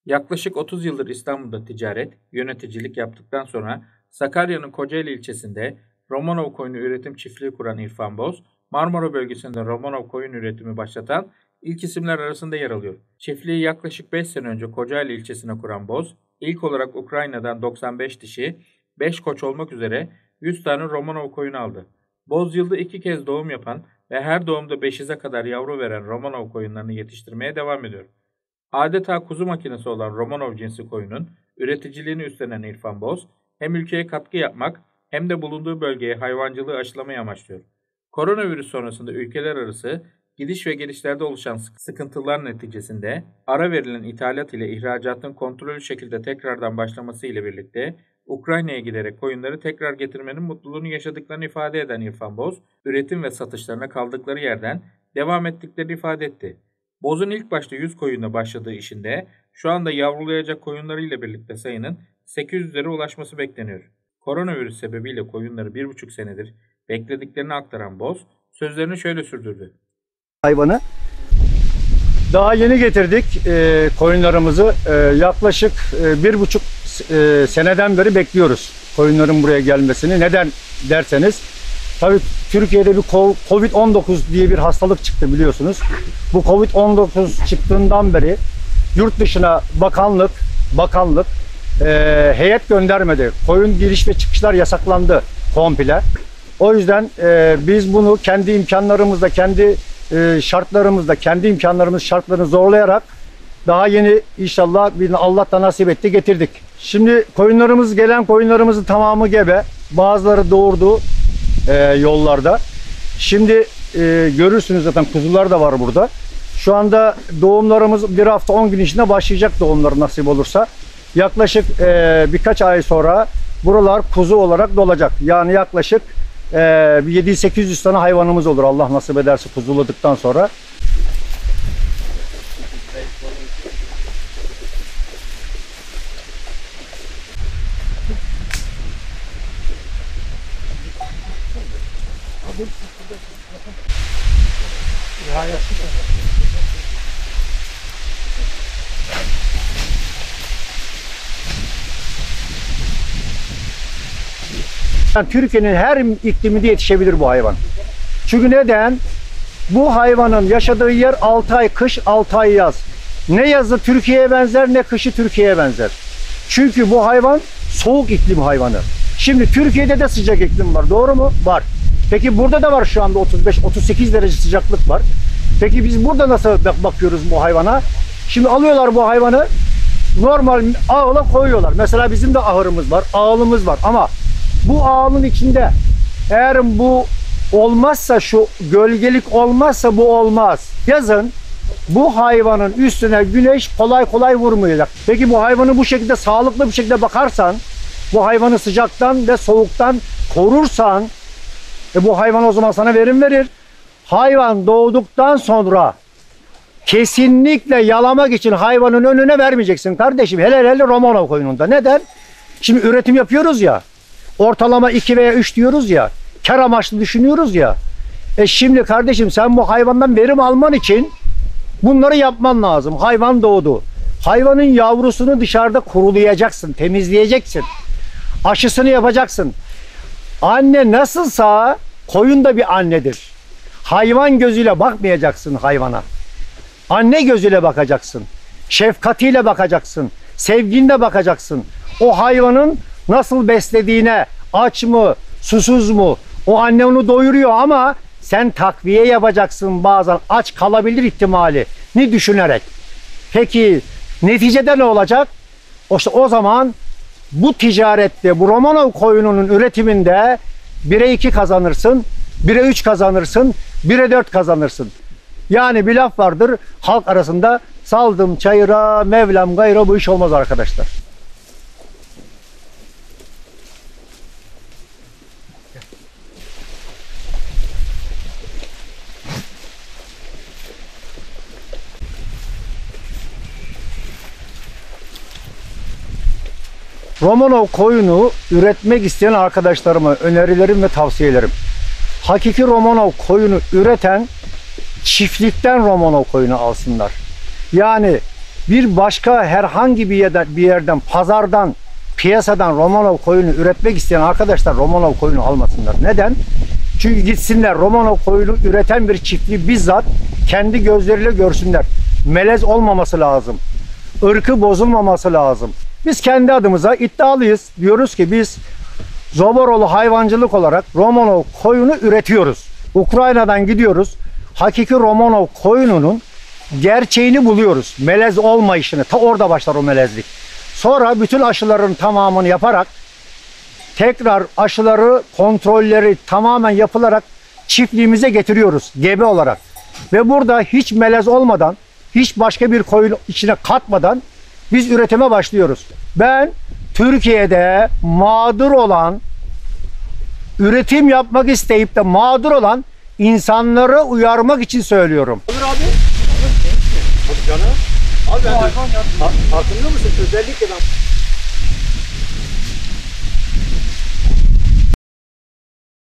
Yaklaşık 30 yıldır İstanbul'da ticaret, yöneticilik yaptıktan sonra Sakarya'nın Kocaeli ilçesinde Romanov koyunu üretim çiftliği kuran İrfan Boz, Marmara bölgesinde Romanov koyun üretimi başlatan ilk isimler arasında yer alıyor. Çiftliği yaklaşık 5 sene önce Kocaeli ilçesine kuran Boz, ilk olarak Ukrayna'dan 95 dişi, 5 koç olmak üzere 100 tane Romanov koyun aldı. Boz yılda 2 kez doğum yapan ve her doğumda 5'e kadar yavru veren Romanov koyunlarını yetiştirmeye devam ediyor. Adeta kuzu makinesi olan Romanov cinsi koyunun üreticiliğini üstlenen İrfan Boz, hem ülkeye katkı yapmak hem de bulunduğu bölgeye hayvancılığı aşılamayı amaçlıyor. Koronavirüs sonrasında ülkeler arası gidiş ve gelişlerde oluşan sıkıntılar neticesinde ara verilen ithalat ile ihracatın kontrollü şekilde tekrardan başlaması ile birlikte Ukrayna'ya giderek koyunları tekrar getirmenin mutluluğunu yaşadıklarını ifade eden İrfan Boz, üretim ve satışlarına kaldıkları yerden devam ettiklerini ifade etti. Boz'un ilk başta 100 koyunla başladığı işinde şu anda yavrulayacak koyunlarıyla birlikte sayının 800'lere ulaşması bekleniyor. Koronavirüs sebebiyle koyunları 1,5 senedir beklediklerini aktaran Boz sözlerini şöyle sürdürdü. Hayvanı daha yeni getirdik koyunlarımızı. Yaklaşık 1,5 seneden beri bekliyoruz koyunların buraya gelmesini. Neden derseniz, tabii Türkiye'de bir Covid-19 diye bir hastalık çıktı biliyorsunuz. Bu Covid-19 çıktığından beri yurt dışına bakanlık heyet göndermedi. Koyun giriş ve çıkışlar yasaklandı komple. O yüzden biz bunu kendi imkanlarımızla, kendi şartlarını zorlayarak daha yeni inşallah Allah da nasip etti getirdik. Şimdi gelen koyunlarımızın tamamı gebe. Bazıları doğurdu yollarda. Şimdi görürsünüz zaten kuzular da var burada. Şu anda doğumlarımız 1 hafta 10 gün içinde başlayacak, doğumları nasip olursa. Yaklaşık birkaç ay sonra buralar kuzu olarak dolacak. Yani yaklaşık 700-800 tane hayvanımız olur Allah nasip ederse kuzuladıktan sonra. Yani Türkiye'nin her ikliminde yetişebilir bu hayvan. Çünkü neden? Bu hayvanın yaşadığı yer 6 ay kış, 6 ay yaz. Ne yazı Türkiye'ye benzer, ne kışı Türkiye'ye benzer. Çünkü bu hayvan soğuk iklim hayvanı. Şimdi Türkiye'de de sıcak iklim var, doğru mu? Var. Peki burada da var, şu anda 35-38 derece sıcaklık var. Peki biz burada nasıl bakıyoruz bu hayvana? Şimdi alıyorlar bu hayvanı, normal ağla koyuyorlar. Mesela bizim de ahırımız var, ağılımız var ama bu ağılın içinde eğer bu olmazsa, şu gölgelik olmazsa bu olmaz. Yazın bu hayvanın üstüne güneş kolay kolay vurmayacak. Peki bu hayvanı bu şekilde sağlıklı bir şekilde bakarsan, bu hayvanı sıcaktan ve soğuktan korursan, bu hayvan o zaman sana verim verir. Hayvan doğduktan sonra kesinlikle yalamak için hayvanın önüne vermeyeceksin kardeşim. Hele Romanov koyununda. Neden? Şimdi üretim yapıyoruz ya. Ortalama 2 veya 3 diyoruz ya. Kar amaçlı düşünüyoruz ya. Şimdi kardeşim sen bu hayvandan verim alman için bunları yapman lazım. Hayvan doğdu. Hayvanın yavrusunu dışarıda kurulayacaksın, temizleyeceksin. Aşısını yapacaksın. Anne nasılsa koyun da bir annedir. Hayvan gözüyle bakmayacaksın hayvana. Anne gözüyle bakacaksın. Şefkatiyle bakacaksın. Sevginle bakacaksın. O hayvanın nasıl beslediğine, aç mı, susuz mu? O anne onu doyuruyor ama sen takviye yapacaksın, bazen aç kalabilir ihtimali ni düşünerek. Peki neticede ne olacak? İşte o zaman bu ticarette, bu Romanov koyununun üretiminde 1'e 2 kazanırsın, 1'e 3 kazanırsın, 1'e 4 kazanırsın. Yani bir laf vardır halk arasında, saldım çayıra, Mevlam gayra, bu iş olmaz arkadaşlar. Romanov koyunu üretmek isteyen arkadaşlarıma önerilerim ve tavsiyelerim. Hakiki Romanov koyunu üreten çiftlikten Romanov koyunu alsınlar. Yani bir başka herhangi bir yerden, pazardan, piyasadan Romanov koyunu üretmek isteyen arkadaşlar Romanov koyunu almasınlar. Neden? Çünkü gitsinler Romanov koyunu üreten bir çiftliği bizzat kendi gözleriyle görsünler. Melez olmaması lazım. Irkı bozulmaması lazım. Biz kendi adımıza iddialıyız. Diyoruz ki biz Zoboroğlu hayvancılık olarak Romanov koyunu üretiyoruz. Ukrayna'dan gidiyoruz. Hakiki Romanov koyununun gerçeğini buluyoruz. Melez olmayışını. Ta orada başlar o melezlik. Sonra bütün aşıların tamamını yaparak tekrar aşıları, kontrolleri tamamen yapılarak çiftliğimize getiriyoruz gebe olarak. Ve burada hiç melez olmadan, hiç başka bir koyun içine katmadan biz üretime başlıyoruz. Ben Türkiye'de mağdur olan, üretim yapmak isteyip de mağdur olan insanları uyarmak için söylüyorum. Olur abi. Abi canım. Abi farkında mısın? Özellikle ben